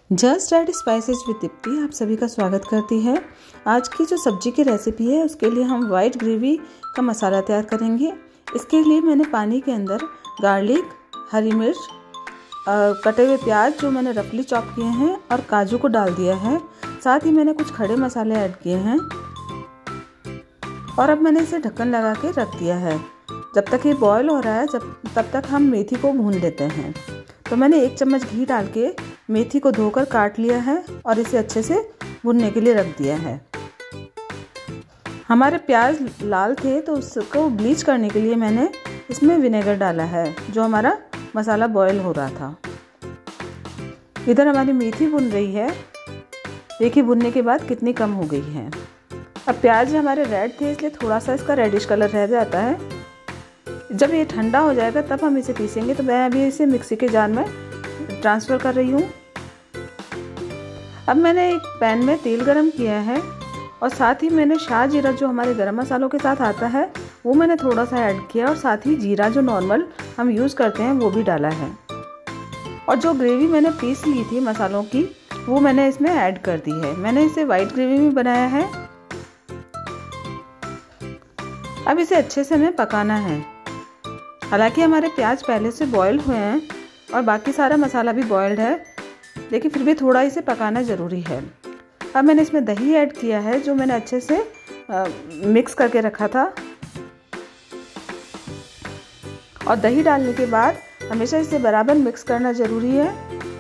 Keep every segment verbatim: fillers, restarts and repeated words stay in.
Just add spices with Deepti आप सभी का स्वागत करती है। आज की जो सब्जी की रेसिपी है उसके लिए हम वाइट ग्रेवी का मसाला तैयार करेंगे। इसके लिए मैंने पानी के अंदर गार्लिक, हरी मिर्च, कटे हुए प्याज जो मैंने रफली चॉप किए हैं और काजू को डाल दिया है। साथ ही मैंने कुछ खड़े मसाले ऐड किए हैं और अब मैंने इसे ढक्कन लगा के रख दिया है। जब तक ये बॉयल हो रहा है जब तब तक हम मेथी को भून लेते हैं। तो मैंने एक चम्मच घी डाल के मेथी को धोकर काट लिया है और इसे अच्छे से भूनने के लिए रख दिया है। हमारे प्याज लाल थे तो उसको ब्लीच करने के लिए मैंने इसमें विनेगर डाला है जो हमारा मसाला बॉयल हो रहा था। इधर हमारी मेथी भुन रही है। देखिए भुनने के बाद कितनी कम हो गई है। अब प्याज हमारे रेड थे इसलिए थोड़ा सा इसका रेडिश कलर रह जाता है। जब ये ठंडा हो जाएगा तब हम इसे पीसेंगे। तो मैं अभी इसे मिक्सी के जार में ट्रांसफ़र कर रही हूँ। अब मैंने एक पैन में तेल गरम किया है और साथ ही मैंने शाह जीरा जो हमारे गरम मसालों के साथ आता है वो मैंने थोड़ा सा ऐड किया और साथ ही जीरा जो नॉर्मल हम यूज़ करते हैं वो भी डाला है। और जो ग्रेवी मैंने पीस ली थी मसालों की वो मैंने इसमें ऐड कर दी है। मैंने इसे वाइट ग्रेवी में बनाया है। अब इसे अच्छे से हमें पकाना है। हालांकि हमारे प्याज पहले से बॉयल हुए हैं और बाकी सारा मसाला भी बॉयल्ड है, लेकिन फिर भी थोड़ा इसे पकाना ज़रूरी है। अब मैंने इसमें दही ऐड किया है जो मैंने अच्छे से आ, मिक्स करके रखा था। और दही डालने के बाद हमेशा इसे बराबर मिक्स करना ज़रूरी है।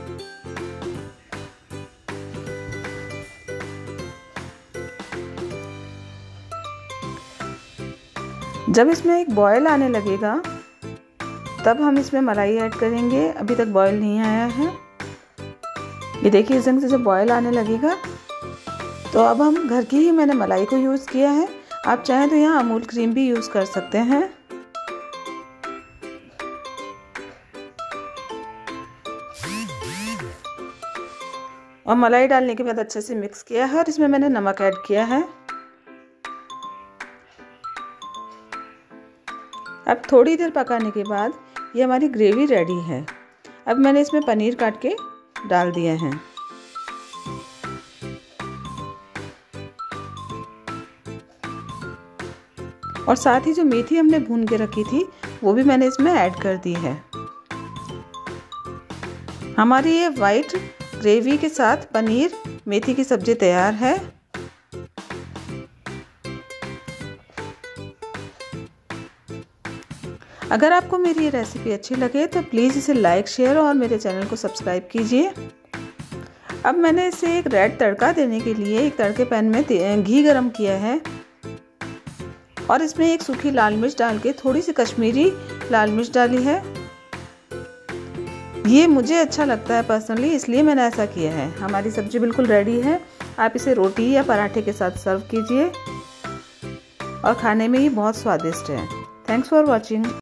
जब इसमें एक बॉयल आने लगेगा तब हम इसमें मलाई ऐड करेंगे। अभी तक बॉयल नहीं आया है। ये देखिए इस ढंग से जब बॉयल आने लगेगा तो अब हम घर की ही मैंने मलाई को यूज़ किया है। आप चाहें तो यहाँ अमूल क्रीम भी यूज़ कर सकते हैं। और मलाई डालने के बाद अच्छे से मिक्स किया है और इसमें मैंने नमक ऐड किया है। अब थोड़ी देर पकाने के बाद ये हमारी ग्रेवी रेडी है। अब मैंने इसमें पनीर काट के डाल दिया है। और साथ ही जो मेथी हमने भून के रखी थी वो भी मैंने इसमें ऐड कर दी है। हमारी ये वाइट ग्रेवी के साथ पनीर मेथी की सब्जी तैयार है। अगर आपको मेरी ये रेसिपी अच्छी लगे तो प्लीज़ इसे लाइक, शेयर और मेरे चैनल को सब्सक्राइब कीजिए। अब मैंने इसे एक रेड तड़का देने के लिए एक तड़के पैन में घी गरम किया है और इसमें एक सूखी लाल मिर्च डाल के थोड़ी सी कश्मीरी लाल मिर्च डाली है। ये मुझे अच्छा लगता है पर्सनली, इसलिए मैंने ऐसा किया है। हमारी सब्जी बिल्कुल रेडी है। आप इसे रोटी या पराठे के साथ सर्व कीजिए और खाने में ही बहुत स्वादिष्ट है। Thanks for watching.